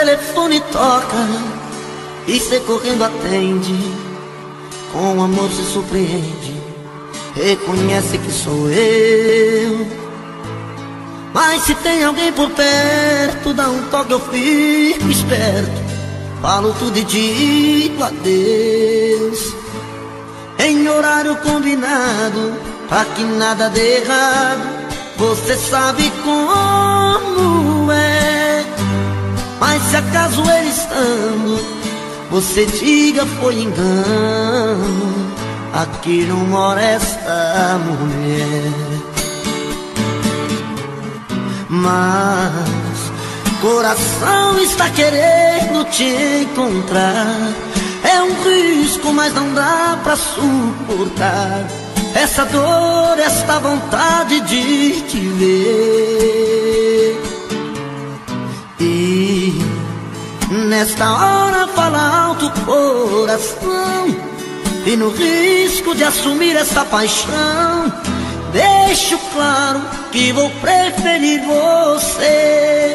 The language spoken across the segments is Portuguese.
telefone toca e cê correndo atende, com amor se surpreende, reconhece que sou eu. Mas se tem alguém por perto, dá um toque, eu fico esperto, falo tudo e digo adeus, em horário combinado, pra que nada dê errado. Você sabe como é, mas se acaso ele estando, você diga foi engano, aqui não mora esta mulher. Mas coração está querendo te encontrar, é um risco, mas não dá pra suportar essa dor, esta vontade de te ver. E nesta hora fala alto o coração, e no risco de assumir essa paixão, deixo claro que vou preferir você.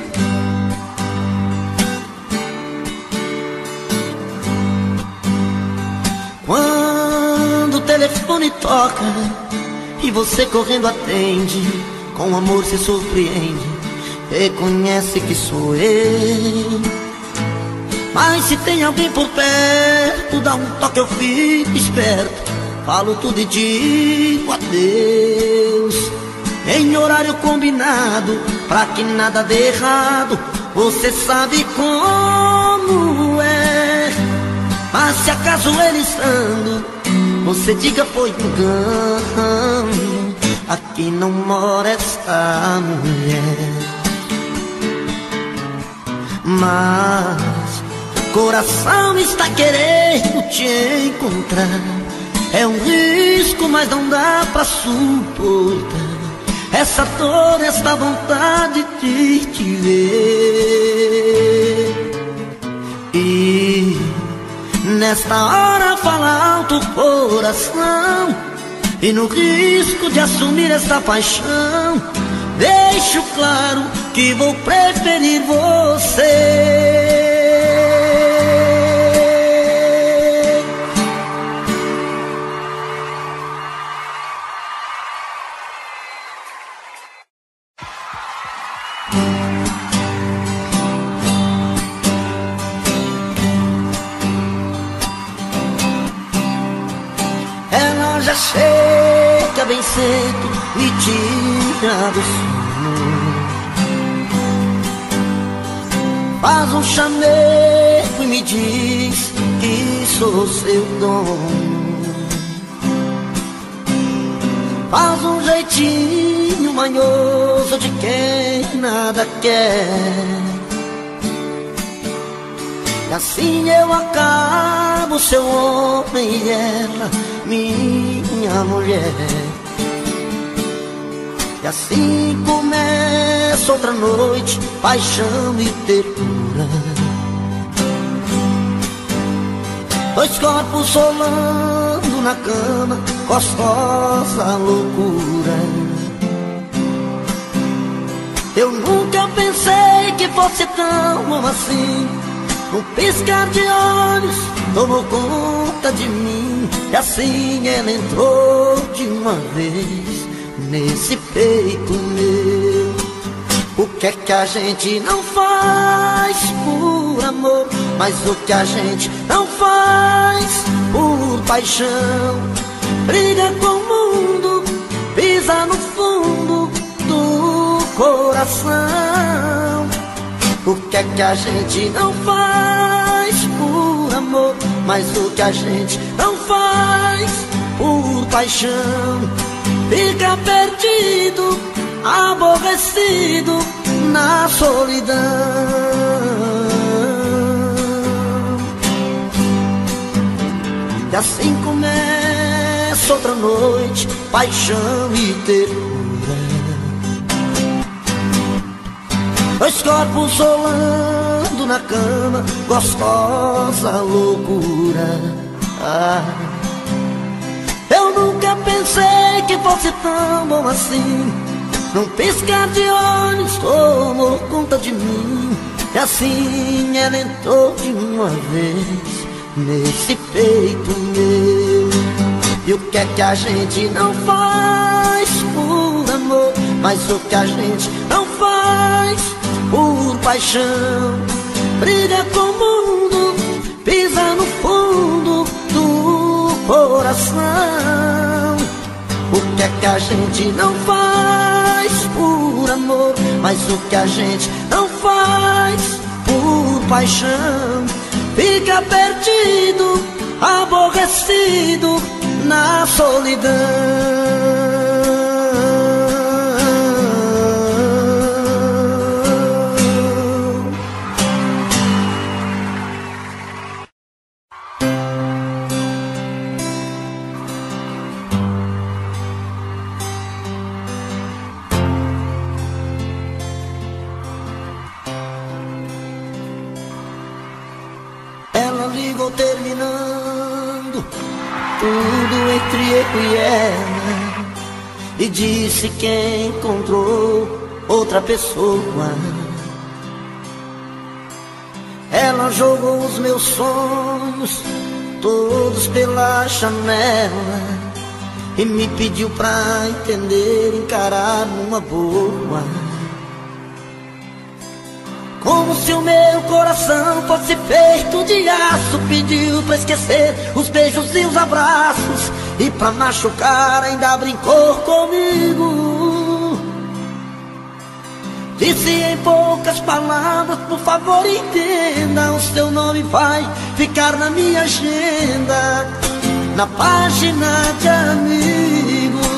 Quando o telefone toca e você correndo atende, com amor se surpreende, reconhece que sou eu. Mas se tem alguém por perto, dá um toque, eu fico esperto, falo tudo e digo adeus, em horário combinado, pra que nada dê errado. Você sabe como é, mas se acaso ele estando, você diga foi engano, aqui não mora esta mulher. Mas coração está querendo te encontrar, é um risco, mas não dá pra suportar essa dor, esta vontade de te ver. E nesta hora fala alto o coração, e no risco de assumir esta paixão, deixo claro que vou preferir você. Ela já chega bem cedo, me tira do sono, faz um chamego e me diz que sou seu dono, faz um jeitinho manhoso de quem nada quer, e assim eu acabo seu homem e ela minha mulher. E assim começa outra noite, paixão e ternura, dois corpos rolando na cama, gostosa loucura. Eu nunca pensei que fosse tão bom assim, num piscar de olhos tomou conta de mim, e assim ela entrou de uma vez nesse peito meu. O que é que a gente não faz por amor, mas o que a gente não faz por paixão? Briga com o mundo, pisa no fundo do coração. O que é que a gente não faz por amor, mas o que a gente não faz por paixão? Fica perdido, aborrecido na solidão. E assim começa outra noite, paixão e ternura, dois corpos rolando na cama, gostosa loucura. Eu nunca pensei que fosse tão bom assim, num piscar de olhos tomou conta de mim, E assim ela entrou de uma vez nesse peito meu. E o que é que a gente não faz por amor, mas o que a gente não faz por paixão? Briga com o mundo, pisa no fundo do coração. O que é que a gente não faz por amor, mas o que a gente não faz por paixão? Fica perdido, aborrecido na solidão. Ela ligou terminando tudo entre eu e ela e disse que encontrou outra pessoa. Ela jogou os meus sonhos todos pela janela e me pediu pra entender, encarar numa boa. Como se o meu coração fosse feito de aço, pediu pra esquecer os beijos e os abraços, e pra machucar ainda brincou comigo. Disse em poucas palavras: por favor entenda, o seu nome vai ficar na minha agenda, na página de amigos.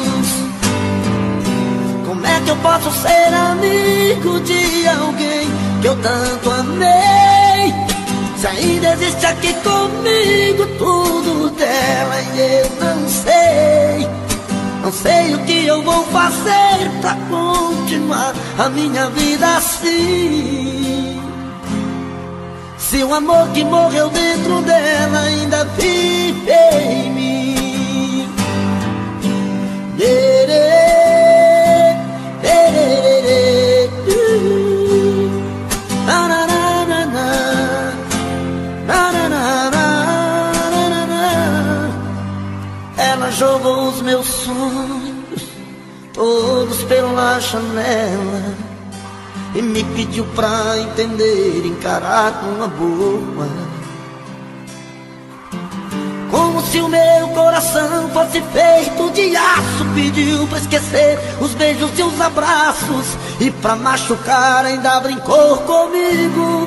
Como é que eu posso ser amigo de alguém que eu tanto amei, se ainda existe aqui comigo tudo dela e eu não sei? Não sei o que eu vou fazer pra continuar a minha vida assim, se o amor que morreu dentro dela ainda vive em mim. Ela jogou os meus sonhos todos pela janela e me pediu pra entender, encarar numa boa. Como se o meu coração fosse feito de aço, pediu pra esquecer os beijos e os abraços, e pra machucar ainda brincou comigo.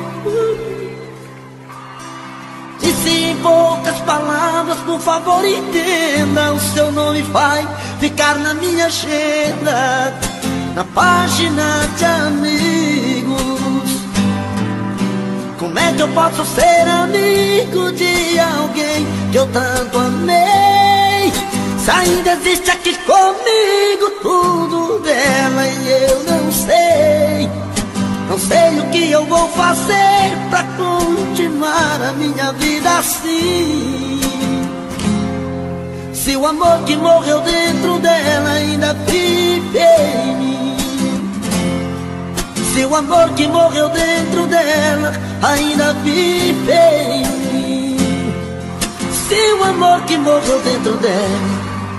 Disse em poucas palavras: por favor entenda, o seu nome vai ficar na minha agenda, na página de amigos. Como é que eu posso ser amigo de alguém que eu tanto amei, se ainda existe aqui comigo tudo dela e eu não sei? Não sei o que eu vou fazer pra continuar a minha vida assim, se o amor que morreu dentro dela ainda vive em mim. Se o amor que morreu dentro dela ainda vive em mim. Se o amor que morreu dentro dela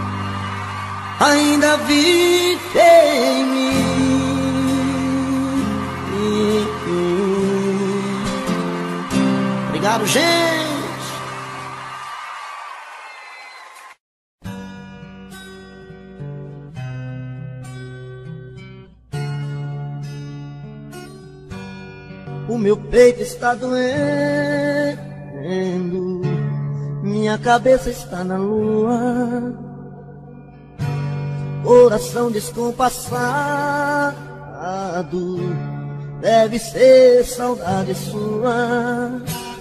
ainda vive em mim. Obrigado, gente. O meu peito está doendo, minha cabeça está na lua, coração descompassado, deve ser saudade sua.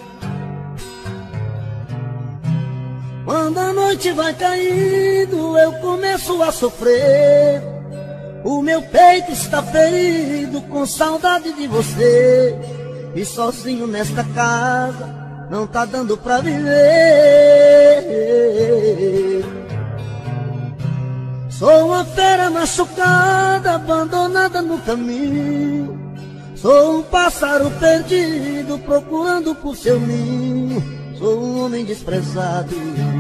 Quando a noite vai caindo, eu começo a sofrer. O meu peito está ferido com saudade de você, e sozinho nesta casa não tá dando pra viver. Sou uma fera machucada, abandonada no caminho. Sou um pássaro perdido procurando por seu ninho. Sou um homem desprezado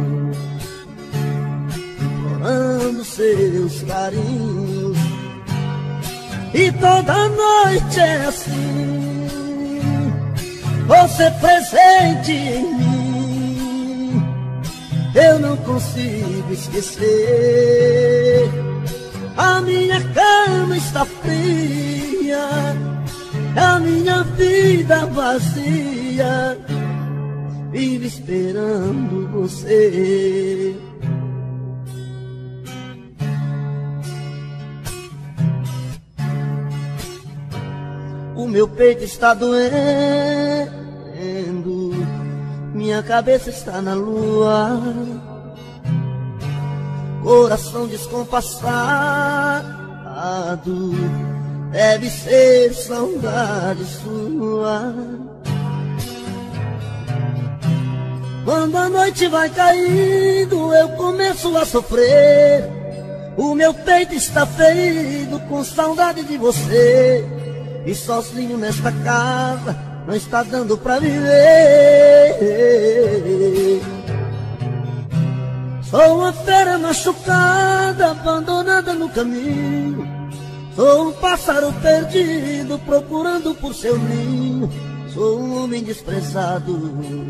implorando seus carinhos. E toda noite é assim, você presente em mim. Eu não consigo esquecer. A minha cama está fria, a minha vida vazia, vive esperando você. O meu peito está doendo, minha cabeça está na lua, coração descompassado, deve ser saudade sua. Quando a noite vai caindo, eu começo a sofrer. O meu peito está ferido com saudade de você. E sozinho nesta casa não está dando pra viver. Sou uma fera machucada, abandonada no caminho. Sou um pássaro perdido procurando por seu ninho. Sou um homem desprezado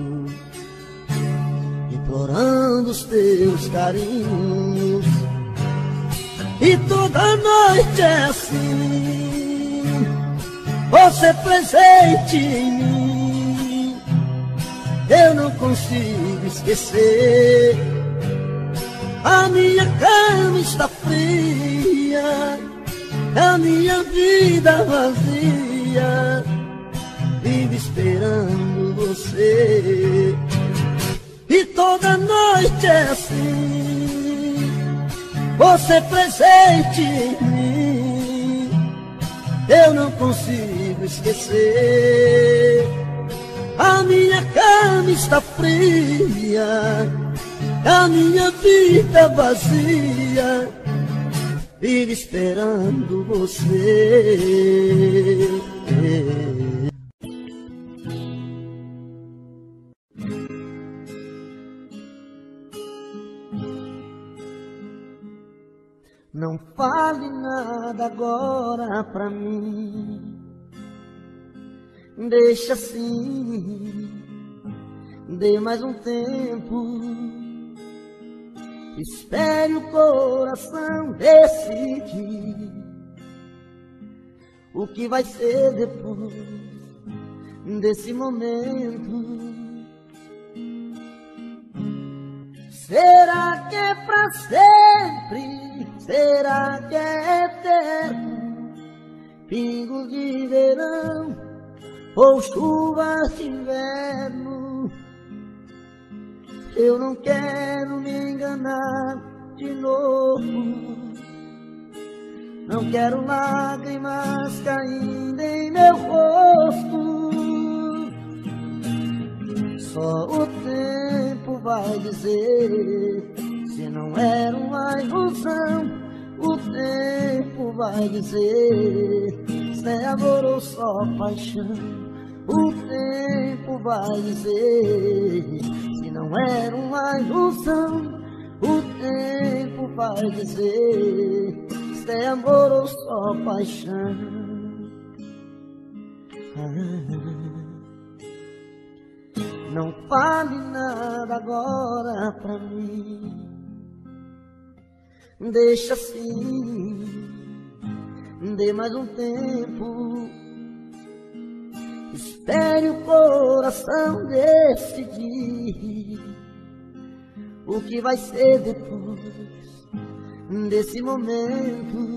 implorando os teus carinhos. E toda noite é assim, você presente em mim. Eu não consigo esquecer. A minha cama está fria, a minha vida vazia, vive esperando você. E toda noite é assim, você presente em mim. Eu não consigo esquecer. A minha cama está fria, a minha vida vazia, vive esperando você. Não fale nada agora pra mim, deixa assim, dê mais um tempo, espere o coração decidir o que vai ser depois desse momento. Será que é pra sempre? Será que é eterno? Pingos de verão ou chuvas de inverno? Eu não quero me enganar de novo. Não quero lágrimas caindo em meu rosto. Só o tempo vai dizer se não era uma ilusão. O tempo vai dizer se é amor ou só paixão. O tempo vai dizer se não era uma ilusão. O tempo vai dizer se é amor ou só paixão. Não fale nada agora pra mim, deixa assim, dê mais um tempo, espere o coração decidir o que vai ser depois desse momento.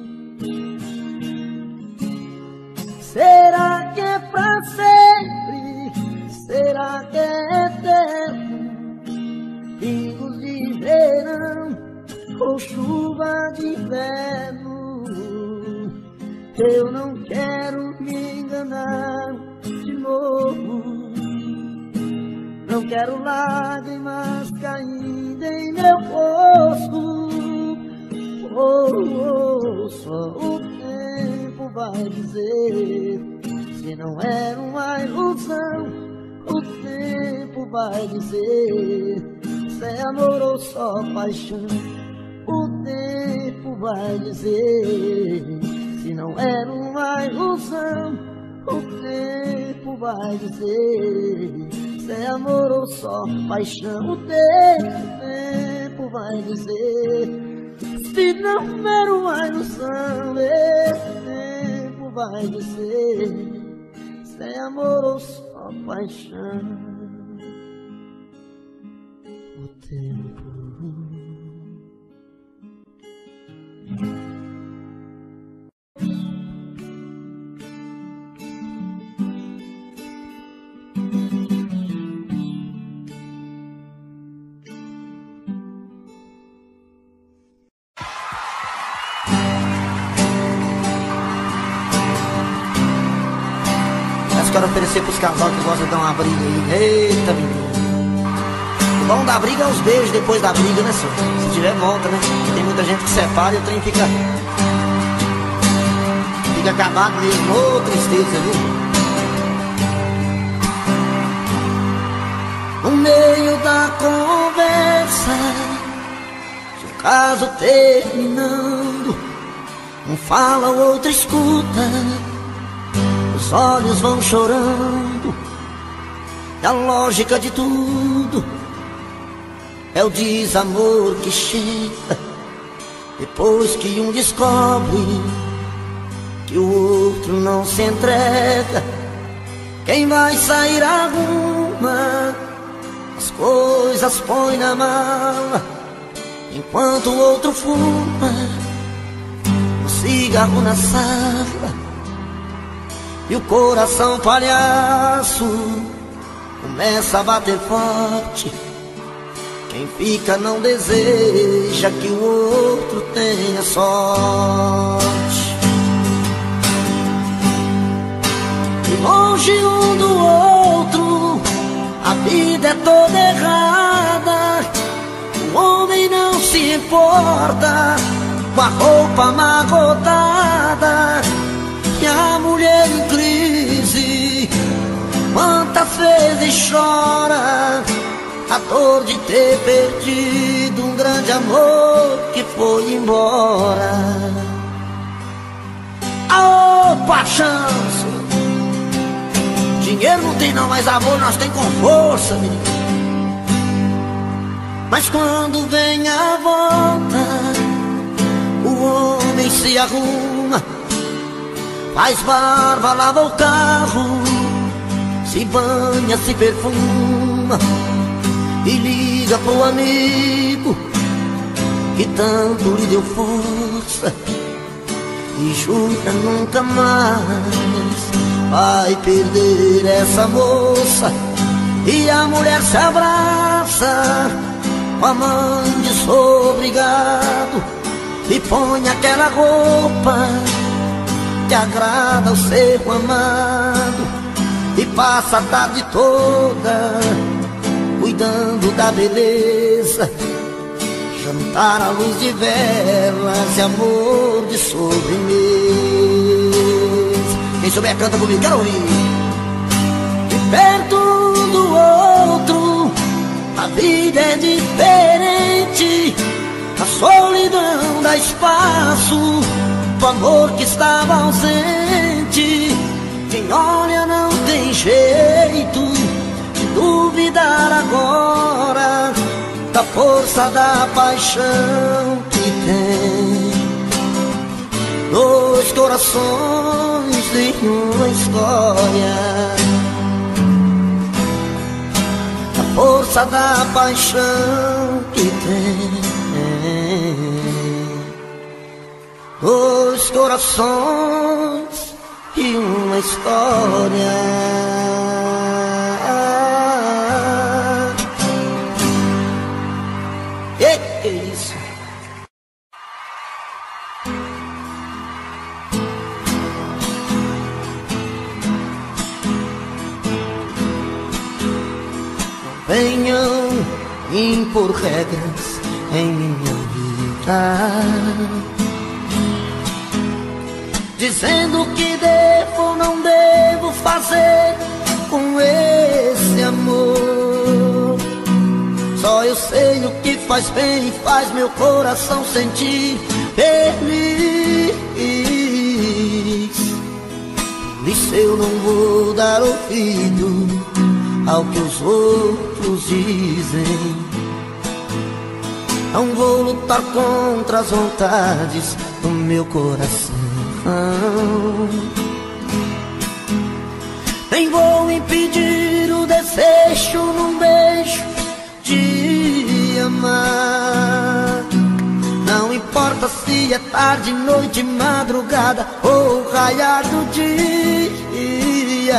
Será que é pra sempre? Será que é eterno? Pingos de verão ou chuva de inverno? Eu não quero me enganar de novo. Não quero lágrimas caindo em meu rosto. Oh, oh, só o tempo vai dizer Se não era uma ilusão, o tempo vai dizer se é amor ou só paixão. O tempo vai dizer se não era uma ilusão. O tempo vai dizer se é amor ou só paixão. O tempo vai dizer se não era uma ilusão. O tempo vai dizer se é amor ou só paixão. O tempo. Quero oferecer pros casal que gostam de dar uma briga aí. Eita, menino. O bom da briga é os beijos depois da briga, né, senhor? Se tiver, volta, né? Tem muita gente que separa e o trem fica acabado mesmo. Ô, tristeza, viu? No meio da conversa, se o caso terminando, um fala, o outro escuta, os olhos vão chorando. E a lógica de tudo é o desamor que chega depois que um descobre que o outro não se entrega. Quem vai sair arruma as coisas, põe na mala, enquanto o outro fuma um cigarro na sala. E o coração palhaço começa a bater forte. Quem fica não deseja que o outro tenha sorte. E longe um do outro, a vida é toda errada. O homem não se importa com a roupa amarrotada. E a mulher em crise, quantas vezes chora a dor de ter perdido um grande amor que foi embora. Aô, paixão! Dinheiro não tem não, mas amor nós tem com força, menino. Mas quando vem a volta, o homem se arruma, faz barba, lava o carro, se banha, se perfuma e liga pro amigo que tanto lhe deu força e jura nunca mais vai perder essa moça. E a mulher se abraça com a mãe de sou obrigado e põe aquela roupa que agrada ao ser amado e passa a tarde toda cuidando da beleza, jantar à luz de velas e amor de sobremesa. Quem souber canta comigo, quero ouvir. E perto do outro a vida é diferente, a solidão dá espaço o amor que estava ausente. Quem olha não tem jeito de duvidar agora da força da paixão que tem. Dois corações em uma história, a força da paixão que tem. Dois corações e uma história. Que é isso? Não venham impor regras em minha vida, dizendo que devo ou não devo fazer com esse amor? Só eu sei o que faz bem e faz meu coração sentir feliz. Por isso eu não vou dar ouvido ao que os outros dizem. Não vou lutar contra as vontades do meu coração. Nem vou impedir o desejo num beijo de amar. Não importa se é tarde, noite, madrugada ou raiar do dia.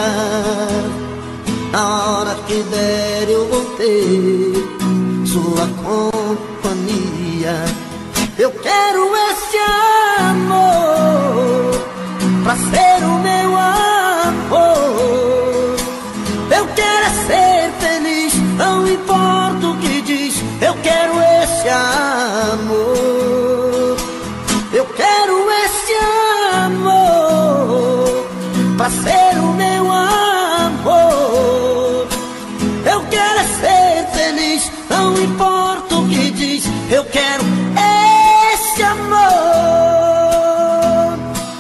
Na hora que der eu vou ter sua companhia. Eu quero esse amor pra ser o meu amor. Eu quero é ser feliz, não importa o que diz. Eu quero esse amor. Eu quero esse amor pra ser o meu amor. Eu quero é ser feliz, não importa o que diz. Eu quero esse amor.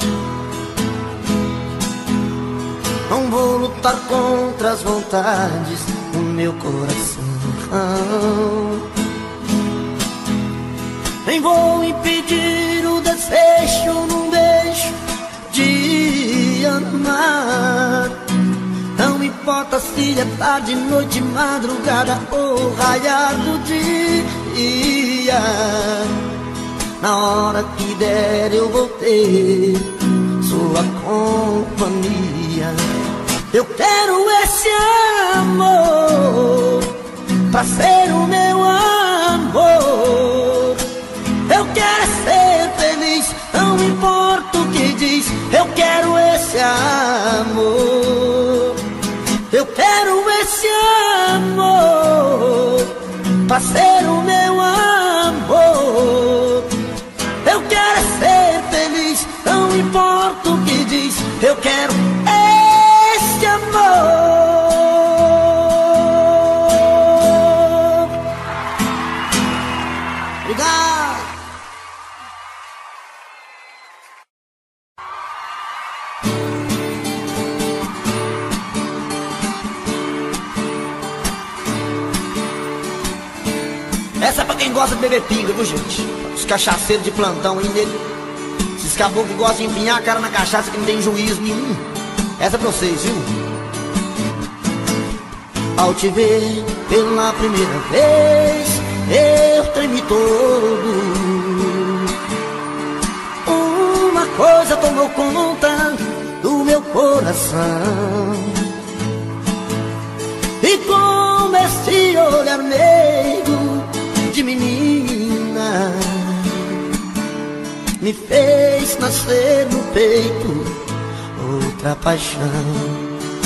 Não vou lutar contra as vontades do meu coração. Nem vou impedir o desejo num beijo de amar. Não importa se é tarde, noite, madrugada ou raiar do dia. Na hora que der eu vou ter sua companhia. Eu quero esse amor pra ser o meu amor. Eu quero ser feliz, não importa o que diz. Eu quero esse amor. Eu quero esse amor pra ser o meu amor. Eu quero ser feliz, não importa o que diz. Eu quero esse amor. Obrigado. Essa é pra quem gosta de beber pinga, viu, gente? Os cachaceiros de plantão aí, nego. Esses caboclos que gostam de empinhar a cara na cachaça, que não tem juízo nenhum. Essa é pra vocês, viu? Ao te ver pela primeira vez, eu tremi todo. Uma coisa tomou conta do meu coração. E com esse olhar meigo de menina, me fez nascer no peito outra paixão.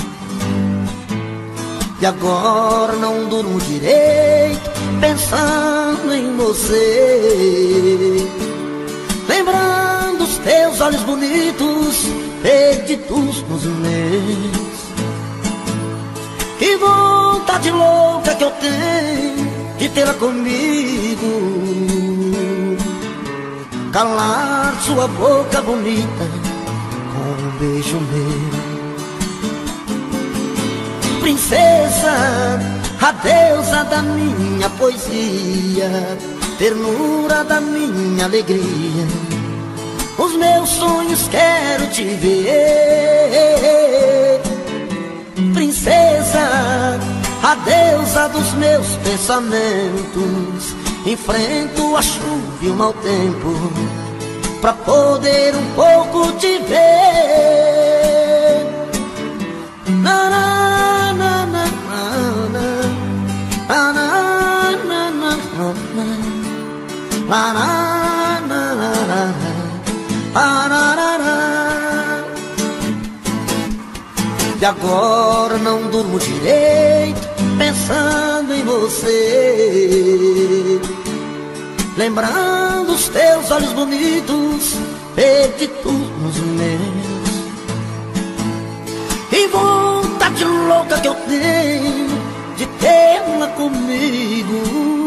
E agora não durmo direito pensando em você, lembrando os teus olhos bonitos perdidos nos meus. Que vontade louca que eu tenho de tê-la comigo, calar sua boca bonita com um beijo meu. Princesa, a deusa da minha poesia, ternura da minha alegria, os meus sonhos quero te ver. Princesa, a deusa dos meus pensamentos, enfrento a chuva e o mau tempo pra poder um pouco te ver. Na, na, na, na, na, na, na, na, na, na, na, na, na. E agora não durmo direito pensando em você, lembrando os teus olhos bonitos perdidos nos meus. E vou tenho de tê-la comigo,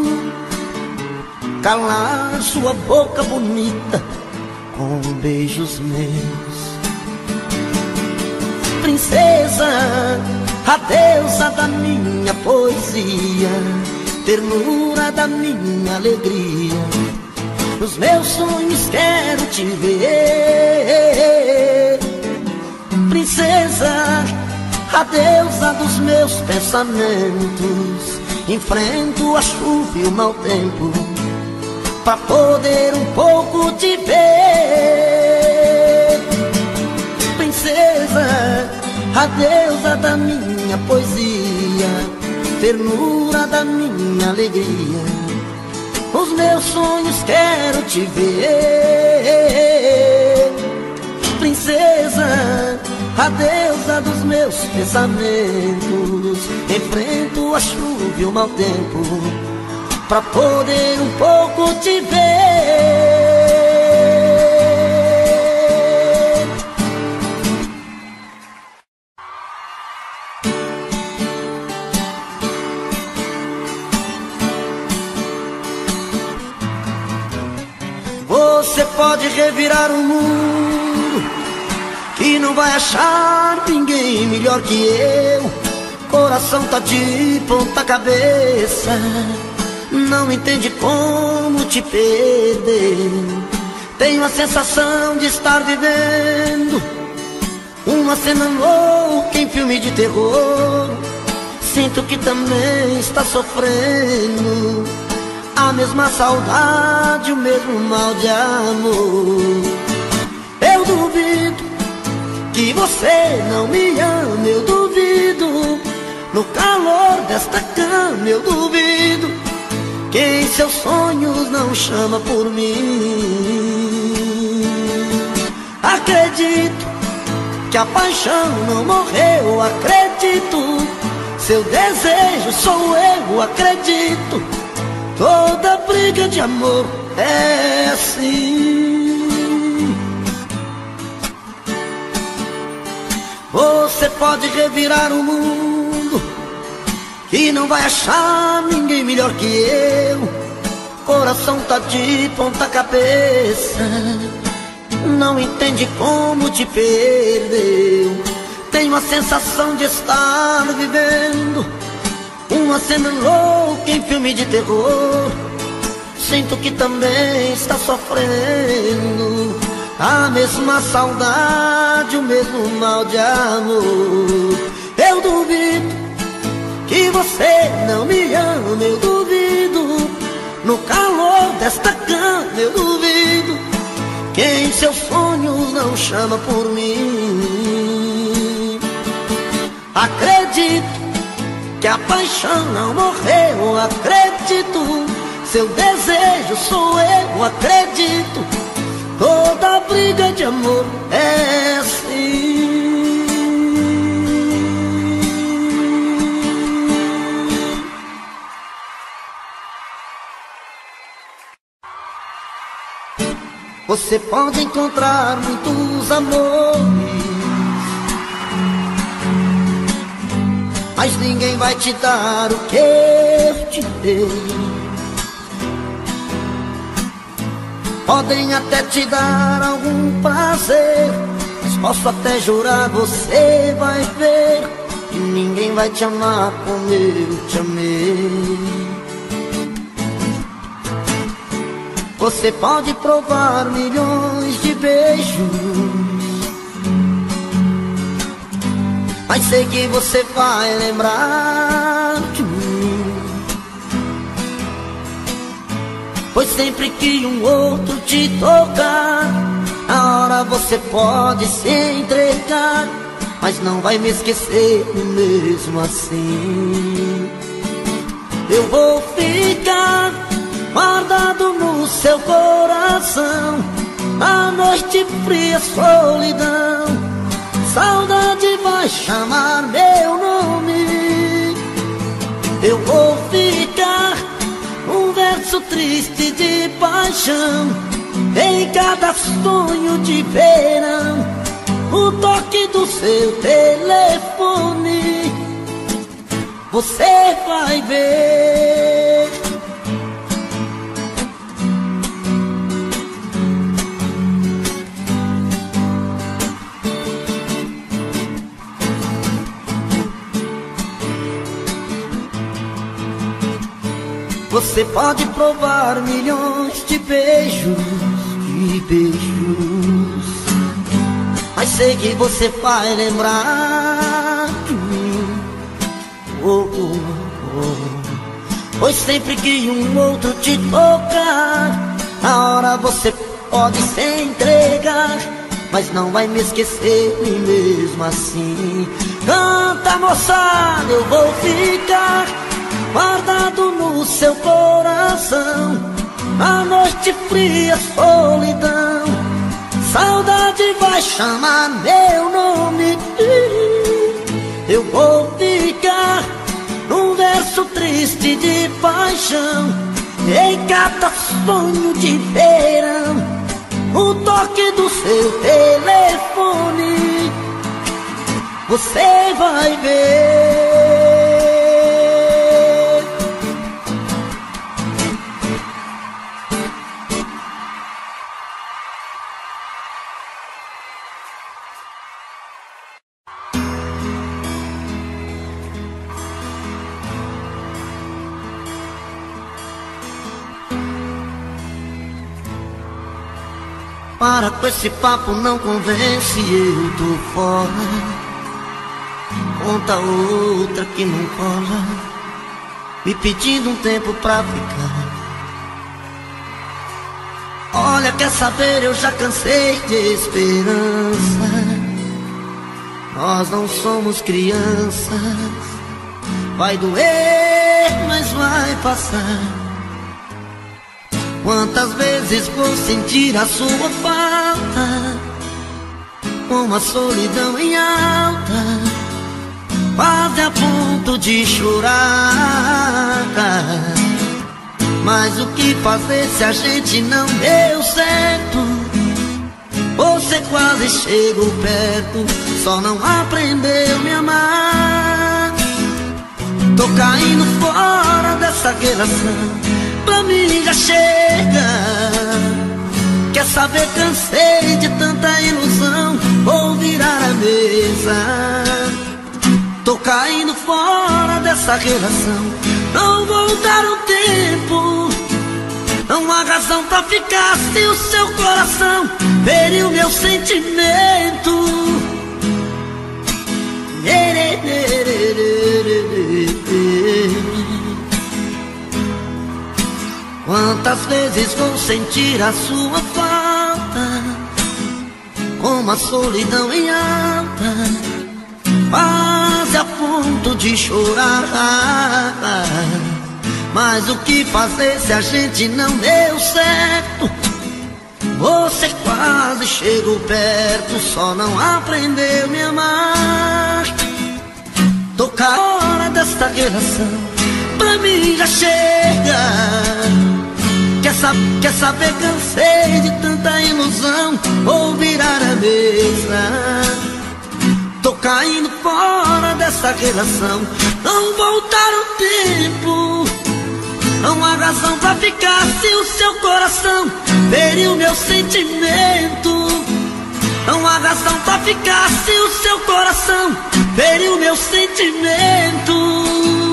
calar sua boca bonita com beijos meus. Princesa, a deusa da minha poesia, ternura da minha alegria, nos meus sonhos quero te ver. Princesa, a deusa dos meus pensamentos, enfrento a chuva e o mau tempo pra poder um pouco te ver. Princesa, a deusa da minha poesia, ternura da minha alegria, os meus sonhos quero te ver. Princesa, a deusa dos meus pensamentos, enfrento a chuva e o mau tempo pra poder um pouco te ver. Você pode revirar o mundo, que não vai achar ninguém melhor que eu. Coração tá de ponta cabeça, não entende como te perder. Tenho a sensação de estar vivendo uma cena louca em filme de terror. Sinto que também está sofrendo a mesma saudade, o mesmo mal de amor. Eu duvido que você não me ama, eu duvido. No calor desta cama eu duvido que em seus sonhos não chama por mim. Acredito que a paixão não morreu, acredito. Seu desejo sou eu, acredito. Toda briga de amor é assim. Você pode revirar o mundo, que não vai achar ninguém melhor que eu. Coração tá de ponta cabeça, não entende como te perdeu. Tenho a sensação de estar vivendo uma cena louca em filme de terror. Sinto que também está sofrendo a mesma saudade, o mesmo mal de amor. Eu duvido que você não me ama, eu duvido. No calor desta cama eu duvido que em seus sonhos não chama por mim. Acredito que a paixão não morreu, acredito. Seu desejo sou eu, acredito. Toda briga de amor é assim. Você pode encontrar muitos amores, mas ninguém vai te dar o que eu te dei. Podem até te dar algum prazer, mas posso até jurar, você vai ver que ninguém vai te amar como eu te amei. Você pode provar milhões de beijos, mas sei que você vai lembrar de mim. Pois sempre que um outro te tocar, na hora você pode se entregar, mas não vai me esquecer mesmo assim. Eu vou ficar guardado no seu coração, a noite fria, solidão, saudade vai chamar meu nome. Eu vou ficar um verso triste de paixão em cada sonho de verão, o toque do seu telefone você vai ver. Você pode provar milhões de beijos, mas sei que você vai lembrar de mim. Pois sempre que um outro te tocar, na hora você pode se entregar, mas não vai me esquecer nem mesmo assim. Canta, moçada, eu vou ficar guardado no seu coração, na noite fria, solidão. Saudade vai chamar meu nome. Eu vou ficar num verso triste de paixão, em cada sonho de verão, no toque do seu telefone, você vai ver. Para com esse papo, não convence, eu tô fora. Conta outra que não cola, me pedindo um tempo pra ficar. Olha, quer saber, eu já cansei de esperança. Nós não somos crianças. Vai doer, mas vai passar. Quantas vezes vou sentir a sua falta, com a solidão em alta, quase a ponto de chorar. Mas o que fazer se a gente não deu certo? Você quase chegou perto, só não aprendeu a me amar. Tô caindo fora dessa relação, pra mim já chega. Quer saber, cansei de tanta ilusão, vou virar a mesa. Tô caindo fora dessa relação, não vou dar um tempo. Não há razão pra ficar se o seu coração feriu meu sentimento. Quantas vezes vou sentir a sua falta, como a solidão em alta, quase a ponto de chorar. Mas o que fazer se a gente não deu certo? Você quase chegou perto, só não aprendeu a me amar. Tô com a hora desta relação, pra mim já chega. Quer saber, cansei de tanta ilusão, vou virar a mesa. Tô caindo fora dessa relação, não vou dar um tempo. Não há razão pra ficar se o seu coração feriu meu sentimento. Não há razão pra ficar se o seu coração feriu meu sentimento.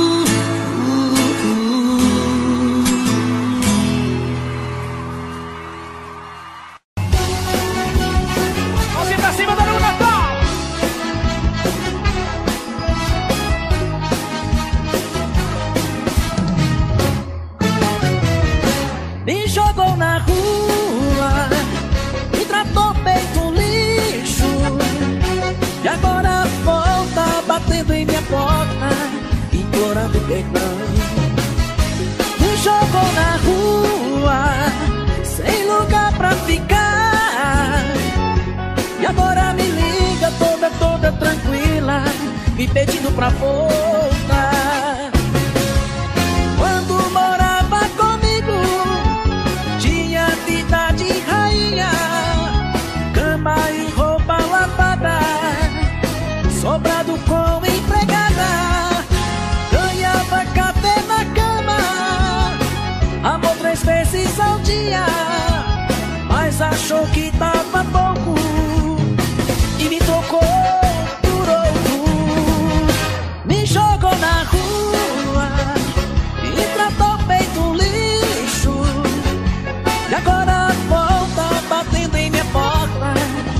Me jogou na rua, me tratou feito um lixo, e agora volta batendo em minha porta, implorando perdão. Me jogou na rua, sem lugar pra ficar, e agora me liga toda tranquila, me pedindo pra voltar. Quando morava comigo, tinha vida de rainha, cama e roupa lavada, sobrado com empregada,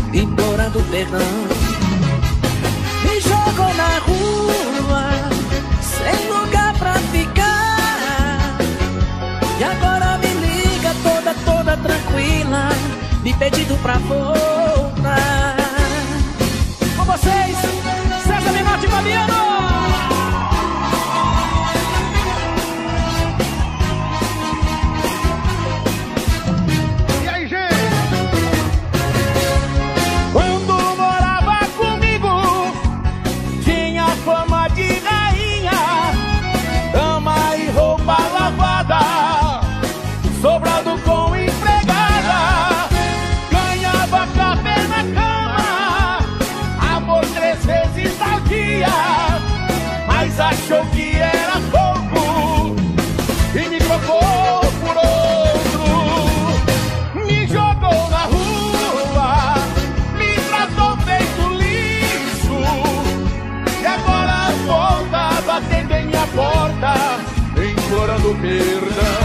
implorando perdão. Me jogou na rua, sem lugar pra ficar. E agora me liga toda tranquila, me pedindo pra voltar. Com vocês, César Menotti e Fabiano. Sobrado com empregada, ganhava café na cama, amor 3 vezes ao dia, mas achou que era pouco e me trocou por outro. Me jogou na rua, me tratou feito lixo, e agora volta batendo em minha porta, implorando perdão.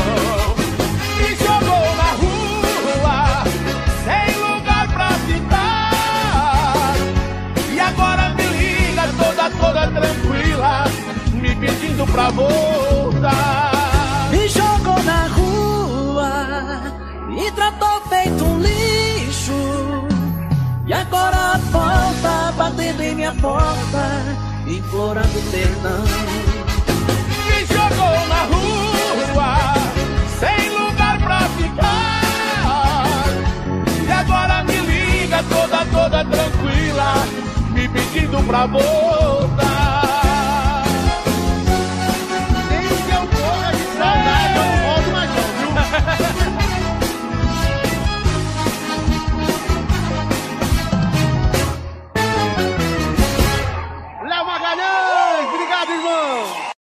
Toda tranquila, me pedindo pra voltar. Me jogou na rua, me tratou feito um lixo, e agora volta batendo em minha porta, implorando perdão. Me jogou na rua, sem lugar pra ficar, e agora me liga toda tranquila, me pedindo pra voltar. Nem se eu morra de saudade, eu não volto mais não, viu? Léo Magalhães, obrigado, irmão!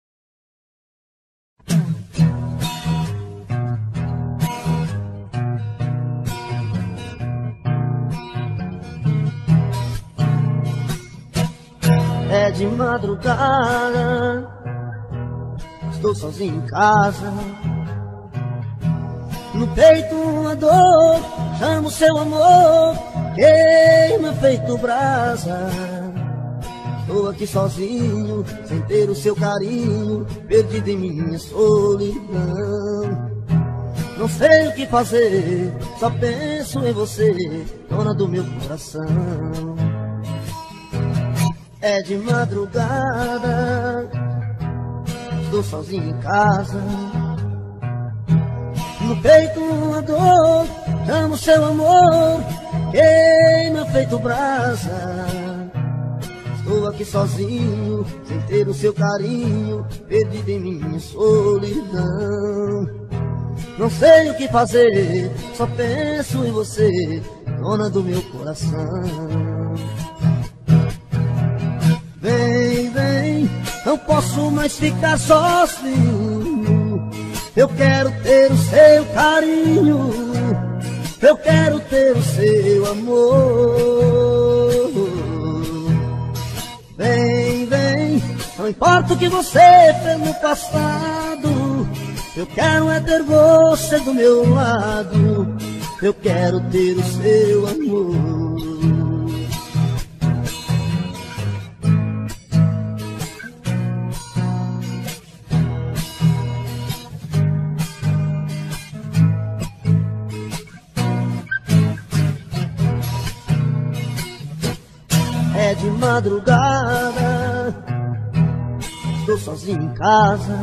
É de madrugada, estou sozinho em casa. No peito uma dor, chamo seu amor, queima feito brasa. Estou aqui sozinho, sem ter o seu carinho, perdido em minha solidão. Não sei o que fazer, só penso em você, dona do meu coração. É de madrugada, estou sozinho em casa. No peito uma dor, chamo seu amor, queima feito brasa. Estou aqui sozinho, sem ter o seu carinho, perdido em minha solidão. Não sei o que fazer, só penso em você, dona do meu coração. Vem, vem, não posso mais ficar sozinho. Eu quero ter o seu carinho, eu quero ter o seu amor. Vem, vem, não importa o que você fez no passado, eu quero é ter você do meu lado, eu quero ter o seu amor. É de madrugada, estou sozinho em casa.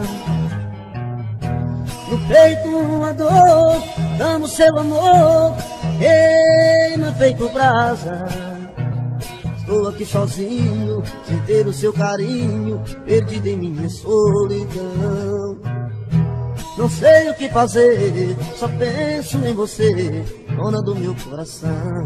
No peito uma dor, amo seu amor, queima feito brasa. Estou aqui sozinho, sem ter o seu carinho, perdido em minha solidão. Não sei o que fazer, só penso em você, dona do meu coração.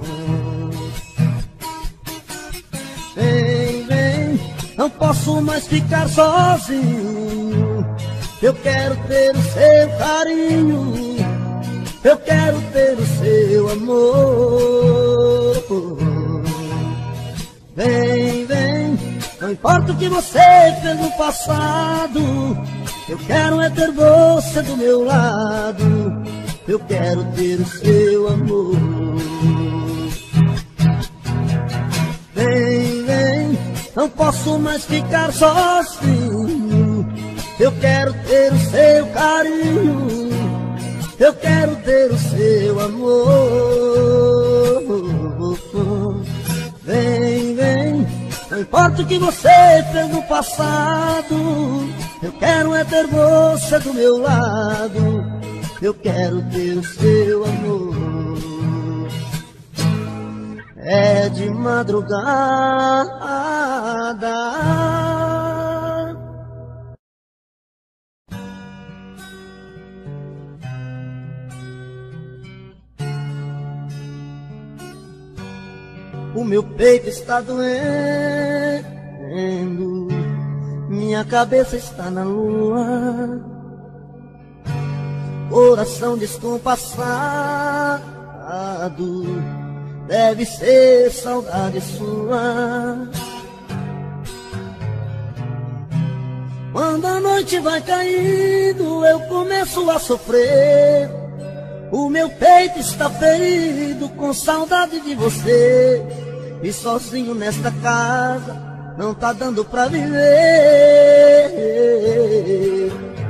Vem, vem, não posso mais ficar sozinho. Eu quero ter o seu carinho, eu quero ter o seu amor. Vem, vem, não importa o que você fez no passado, eu quero é ter você do meu lado, eu quero ter o seu amor. não posso mais ficar sozinho. Eu quero ter o seu carinho, eu quero ter o seu amor. Vem, vem, não importa o que você fez no passado, eu quero é ter você do meu lado, eu quero ter o seu amor. É de madrugada, o meu peito está doendo, minha cabeça está na lua, coração descompassado, deve ser saudade sua. Quando a noite vai caindo, eu começo a sofrer. O meu peito está ferido com saudade de você. E sozinho nesta casa não tá dando pra viver.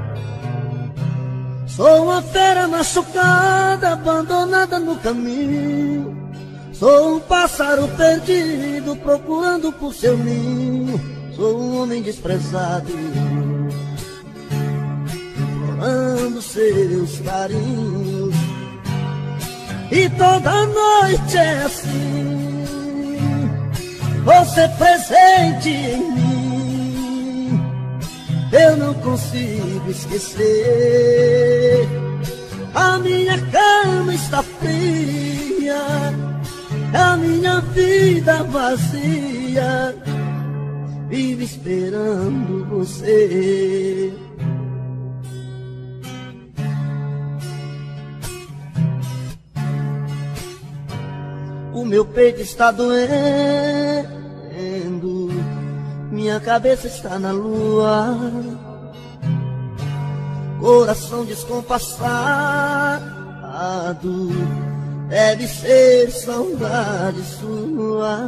Sou uma fera machucada, abandonada no caminho. Sou um pássaro perdido, procurando por seu ninho. Sou um homem desprezado, implorando seus carinhos. E toda noite é assim, você presente em mim. Eu não consigo esquecer. A minha cama está fria, a minha vida vazia, vive esperando você. O meu peito está doendo, minha cabeça está na lua, coração descompassado, deve ser saudade sua.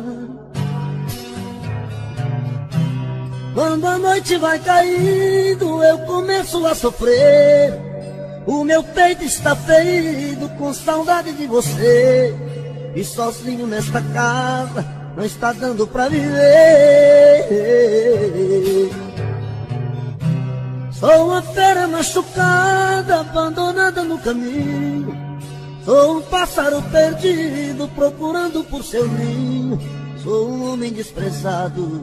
Quando a noite vai caindo, eu começo a sofrer. O meu peito está ferido com saudade de você. E sozinho nesta casa não está dando pra viver. Sou uma fera machucada, abandonada no caminho. Sou um pássaro perdido, procurando por seu ninho. Sou um homem desprezado,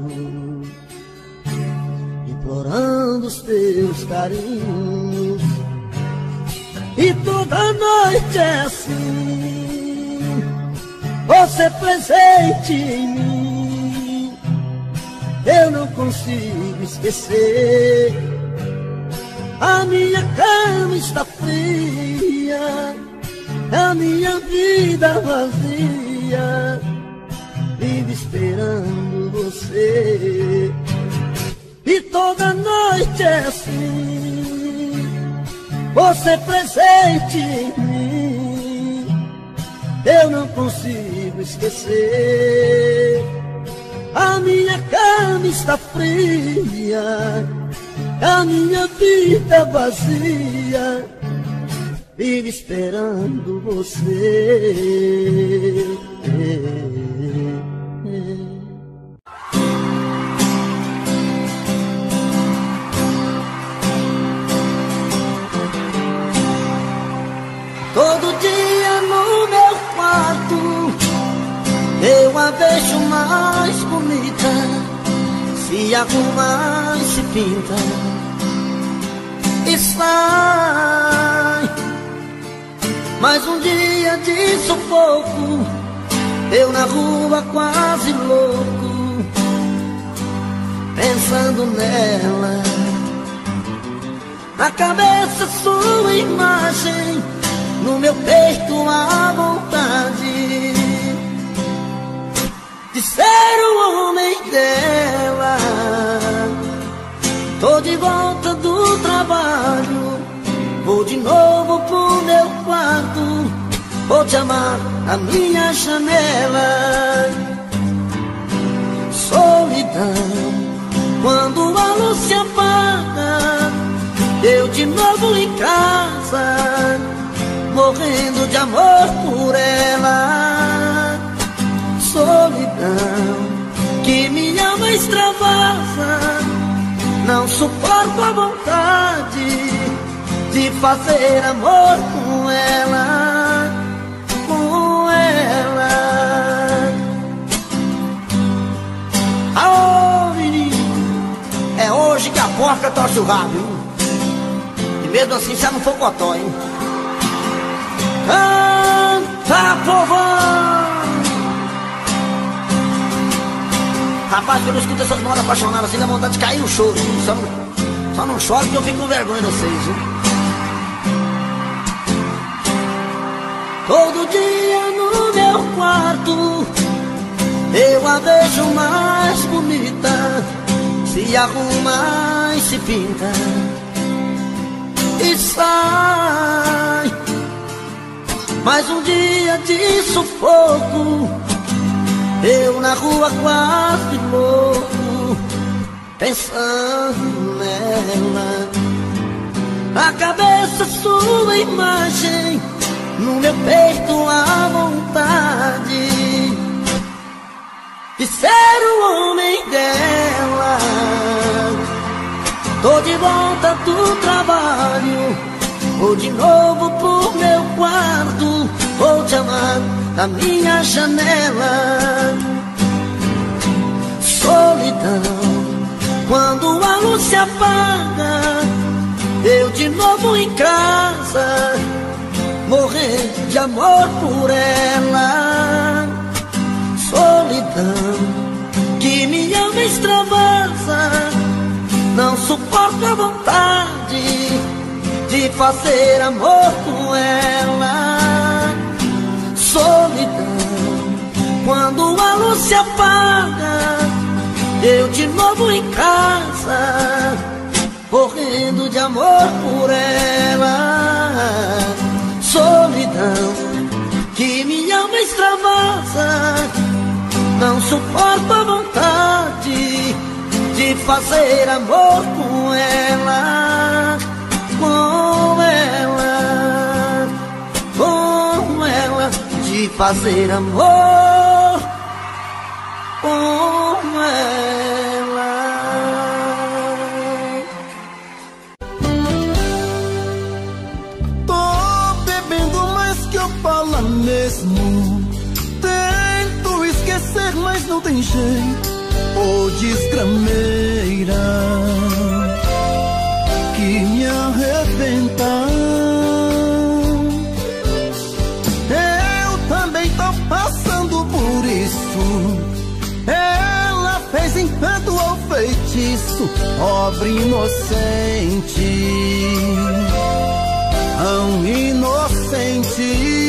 implorando os teus carinhos. E toda noite é assim, você presente em mim. Eu não consigo esquecer. A minha cama está fria, a minha vida vazia, vive esperando você. E toda noite é assim, você presente em mim. Eu não consigo esquecer. A minha cama está fria, a minha vida vazia, vive esperando você. Todo dia no meu quarto eu a vejo mais bonita, se arruma e se pinta e sai. Mais um dia de sufoco, eu na rua quase louco, pensando nela. Na cabeça sua imagem, no meu peito a vontade de ser o homem dela. Tô de volta do trabalho, vou de novo pro meu quarto, vou te amar na minha janela. Solidão de novo em casa, morrendo de amor por ela. Solidão que minha alma extravasa, não suporto a vontade de fazer amor com ela, com ela. Aô, menino, é hoje que a porca torce o rabo, hein? E mesmo assim já não for cotó, hein? Canta, povão! Rapaz, quando eu escuto essas modas apaixonadas assim, dá vontade de cair no choro. Só não choro porque eu fico com vergonha de vocês, viu? Todo dia no meu quarto eu a vejo mais bonita, se arruma e se pinta e sai. Mais um dia de sufoco, eu na rua quase louco, pensando nela. Na cabeça sua imagem, no meu peito a vontade de ser o homem dela. Tô de volta do trabalho, vou de novo pro meu quarto, vou te amar da minha janela. Solidão, quando a luz se apaga, eu de novo em casa, morrer de amor por ela. Solidão que minha alma extravasa, não suporto a vontade de fazer amor com ela. Solidão, quando a luz se apaga, eu de novo em casa, morrendo de amor por ela. Solidão que minha alma extravasa, não suporto a vontade de fazer amor com ela, com ela, com ela, de fazer amor com ela. Tô bebendo mais que eu falo mesmo, tento esquecer mas não tem jeito. Ô desgrameira que me arrebenta, eu também tô passando por isso. Ela fez encanto ou feitiço, pobre inocente, tão inocente.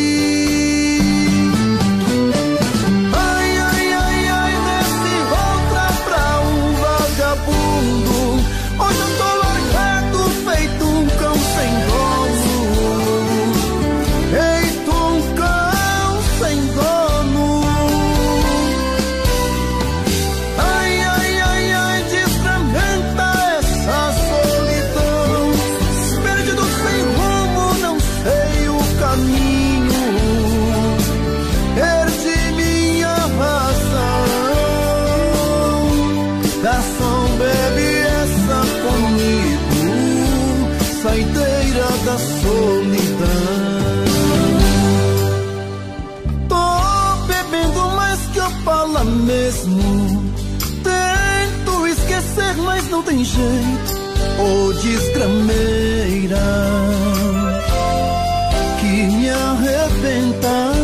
Hoje eu tô largado, feito um cão sem dono, feito um cão sem dono. Ai, ai, ai, ai, desfragmenta essa solidão, perdido sem rumo, não sei o caminho, perdi minha razão. Garçom, bebe comigo, saideira da solidão. Tô bebendo mais que eu falo mesmo, tento esquecer mas não tem jeito. Ô desgrameira que me arrebenta,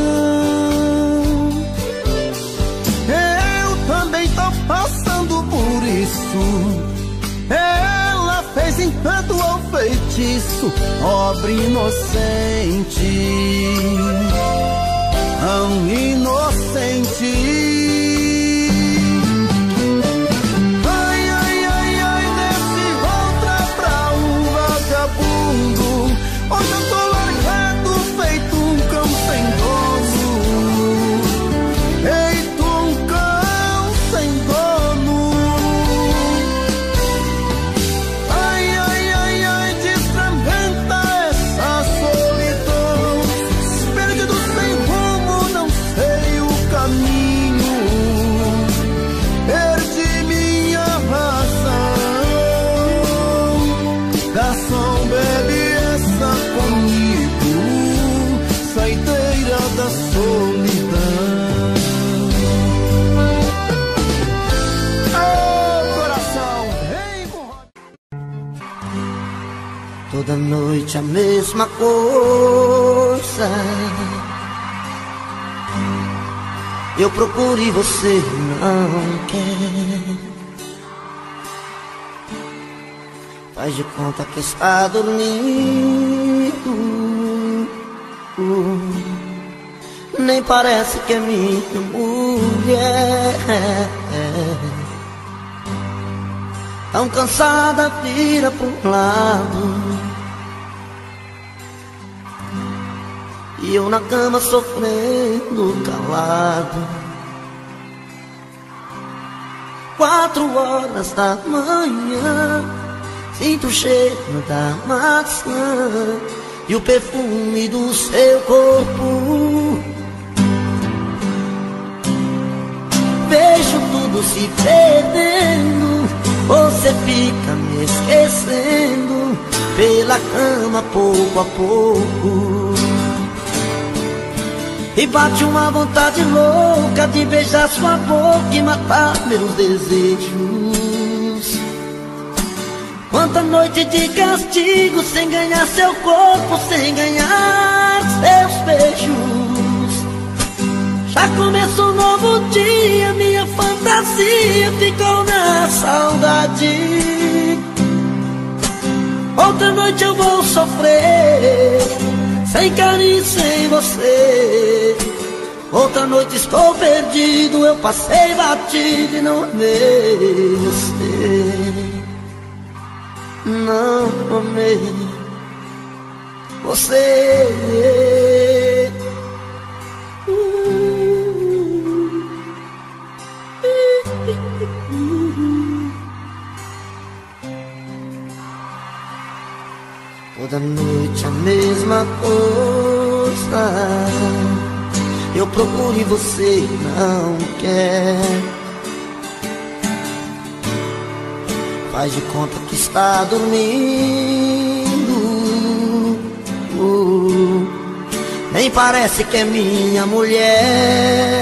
eu também tô passando por isso. Ela fez encanto ou feitiço, pobre inocente, tão inocente. Ai, ai, ai, ai, desce volta pra um vagabundo. Hoje eu tô largado, feito um cão sem dono, feito um cão sem dono. Ai, ai, ai, ai, desfragmenta Toda noite a mesma coisa. Eu procuro e você não quer. Faz de conta que está dormindo. Nem parece que é minha mulher. Tão cansada, vira pro lado. E eu na cama sofrendo calado. 4 horas da manhã, sinto o cheiro da maçã e o perfume do seu corpo. Vejo tudo se perdendo, você fica me esquecendo pela cama pouco a pouco. E bate uma vontade louca de beijar sua boca e matar meus desejos. Quanta noite de castigo sem ganhar seu corpo, sem ganhar seus beijos. Já começou um novo dia, minha fantasia ficou na saudade. Outra noite eu vou sofrer, sem carinho, sem você. Outra noite estou perdido, eu passei batido e não amei você. Não amei você. Toda noite a mesma coisa. Eu procuro e você não quer. Faz de conta que está dormindo. Nem parece que é minha mulher.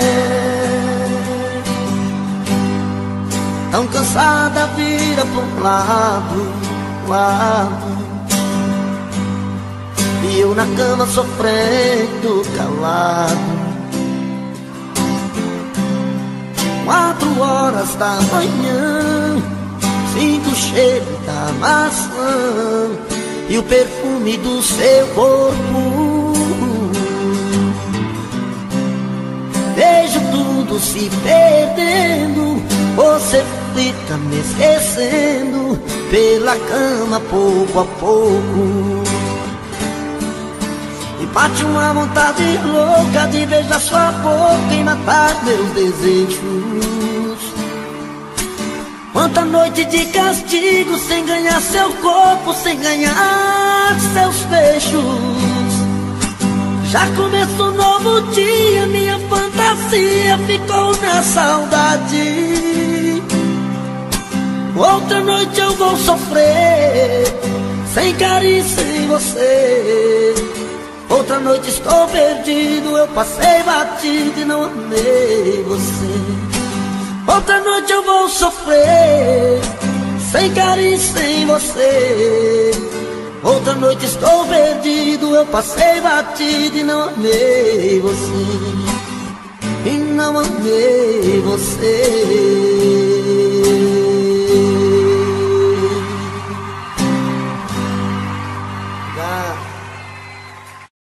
Tão cansada, vira pro lado. E eu na cama sofrendo calado. 4 horas da manhã, sinto o cheiro da maçã e o perfume do seu corpo. Vejo tudo se perdendo, você fica me esquecendo pela cama pouco a pouco. E bate uma vontade louca de beijar sua boca e matar meus desejos. Quanta noite de castigo sem ganhar seu corpo, sem ganhar seus beijos. Já começou um novo dia, minha fantasia ficou na saudade. Outra noite eu vou sofrer, sem carinho, sem você. Outra noite estou perdido, eu passei batido e não amei você. Outra noite eu vou sofrer, sem carinho, sem você. Outra noite estou perdido, eu passei batido e não amei você. E não amei você.